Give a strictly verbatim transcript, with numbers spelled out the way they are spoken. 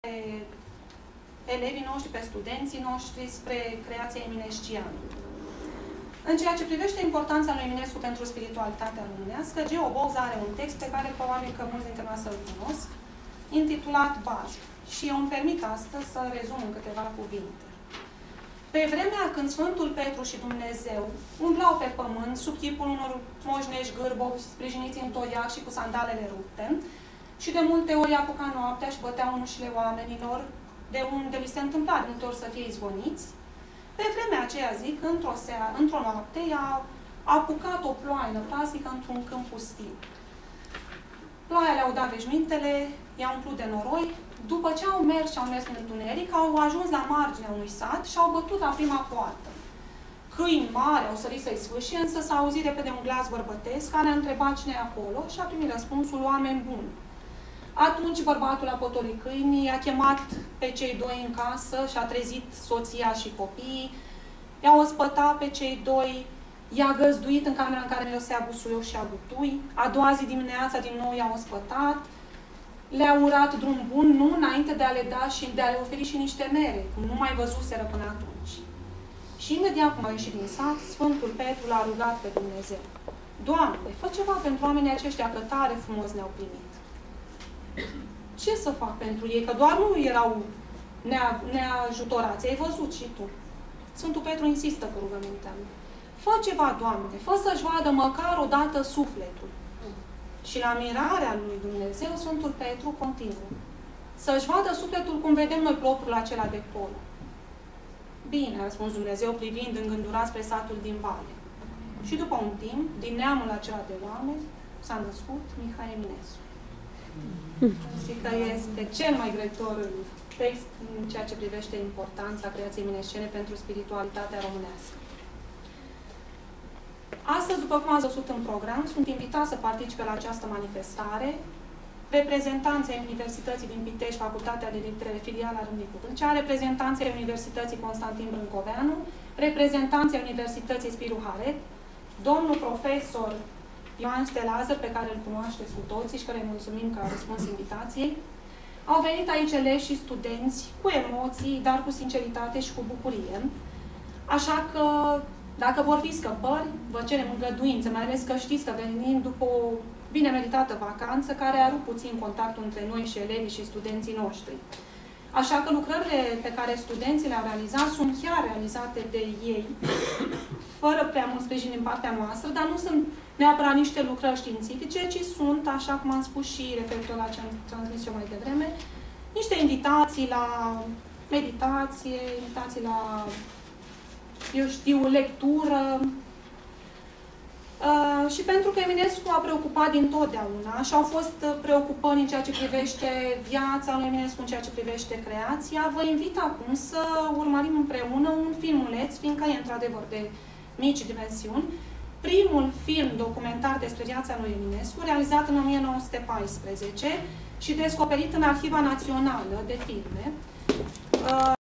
elevii noștri, pe studenții noștri spre creația eminesciană. În ceea ce privește importanța lui Eminescu pentru spiritualitatea românească, Geo Bouza are un text pe care probabil că mulți dintre noi să-l cunosc, intitulat Bază. Și eu îmi permit astăzi să rezum în câteva cuvinte. Pe vremea când Sfântul Petru și Dumnezeu umblau pe pământ sub chipul unor moșnești gârbovi sprijiniți în toiac și cu sandalele rupte, și de multe ori apuca noaptea și băteau în ușile oamenilor, de unde li se întâmpla de multe ori să fie izgoniți, pe vremea aceea, zic, într-o seară, într-o noapte, i-a apucat o ploaie plastică într-un câmp pustiu. Ploaia le-au dat veșmintele, i-a umplut de noroi. După ce au mers și au mers în întuneric, au ajuns la marginea unui sat și au bătut la prima poartă. Câini mari au sărit să-i sfâșie, însă s-a auzit repede un glas bărbătesc care a întrebat cine e acolo și a primit răspunsul oameni buni. Atunci bărbatul a potolit câinii, a chemat pe cei doi în casă și a trezit soția și copiii, i-a ospătat pe cei doi, i-a găzduit în camera în care mirosea busuioc și a butui, a doua zi dimineața din nou i-a ospătat, le-a urat drum bun, nu înainte de a le da și de a le oferi și niște mere, cum nu mai văzuseră până atunci. Și imediat cum a ieșit din sat, Sfântul Petru l-a rugat pe Dumnezeu: Doamne, fă ceva pentru oamenii aceștia, că tare frumos ne-au primit. Ce să fac pentru ei? Că doar nu erau nea, neajutorați. Ai văzut și tu. Sfântul Petru insistă cu rugămintea lui. Fă ceva, Doamne, fă să-și vadă măcar o dată sufletul. Și la mirarea lui Dumnezeu, Sfântul Petru continuă. Să-și vadă sufletul cum vedem noi propriul acela de pol. Bine, a răspuns Dumnezeu, privind îngândurat spre satul din vale. Și după un timp, din neamul acela de oameni, s-a născut Mihai Eminescu. Și că este cel mai grăitor text în ceea ce privește importanța creației eminescene pentru spiritualitatea românească. Astăzi, după cum ați văzut în program, sunt invitați să participe la această manifestare reprezentanții Universității din Pitești, Facultatea de Litere, filiala Râmnicu Vâlcea, reprezentanții Universității Constantin Brâncoveanu, reprezentanții Universității Spiru Haret, domnul profesor Ioan Stelazăr, pe care îl cunoașteți cu toții și care îi mulțumim că a răspuns invitației. Au venit aici elevi și studenți cu emoții, dar cu sinceritate și cu bucurie. Așa că, dacă vor fi scăpări, vă cerem îngăduință, mai ales că știți că venim după o bine meritată vacanță care a rupt puțin contactul între noi și elevii și studenții noștri. Așa că lucrările pe care studenții le-au realizat sunt chiar realizate de ei, fără prea mult sprijin din partea noastră, dar nu sunt neapărat niște lucrări științifice, ci sunt, așa cum am spus și referitor la ce am transmis eu mai devreme, niște invitații la meditație, invitații la, eu știu, lectură. Uh, și pentru că Eminescu a preocupat dintotdeauna și au fost preocupări în ceea ce privește viața lui Eminescu, în ceea ce privește creația, vă invit acum să urmărim împreună un filmuleț, fiindcă e într-adevăr de mici dimensiuni, primul film documentar despre viața lui Eminescu, realizat în o mie nouă sute paisprezece și descoperit în Arhiva Națională de Filme. Uh,